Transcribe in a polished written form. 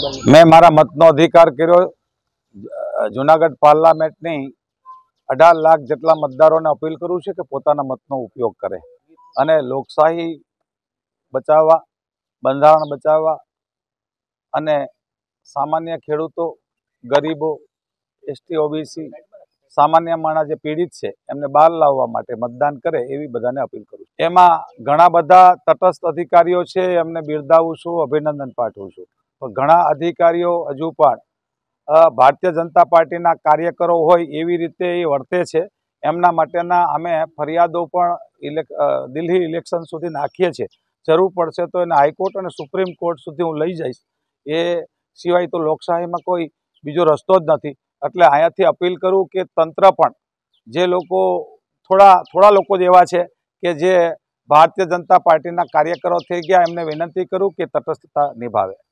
मैं मारा मतनो अधिकार कर्यो। जूनागढ़ पार्लामेंटनी 18 लाख जेटला मतदारों अपील करूँ छे कि पोताना मतनो उपयोग करे अने लोकशाही बचाववा, बंधारण बचाववा अने सामान्य खेडूतो, गरीबो, एसटी ओबीसी सामान्य माणस जे पीड़ित है एमने बहार लाववा माटे मतदान करे एवी बधाने अपील करूँ। एमां घणा बधा तटस्थ अधिकारीओ छे, एमने बिरदावुं छुं, अभिनंदन पाठवुं छुं। पण घणा अधिकारीओ हजू पण भारतीय जनता पार्टीना कार्यकरो होय एवी रीते वर्ते छे। एमना माटेना अमे फरियादो पण दिल्ही इलेक्शन सुधी नाखीए छीए। जरूर पड़शे तो एने हाईकोर्ट अने सुप्रीम कोर्ट सुधी हूँ लई जईश। ए सिवाय तो लोकशाहीमां कोई बीजो रस्तो ज नथी। एटले अहींयाथी अपील करूँ कि तंत्र पण जे लोको थोड़ा लोको एवा छे के जे भारतीय जनता पार्टीना कार्यकरो थई गया एमने विनंती करूँ कि तटस्थता निभावे।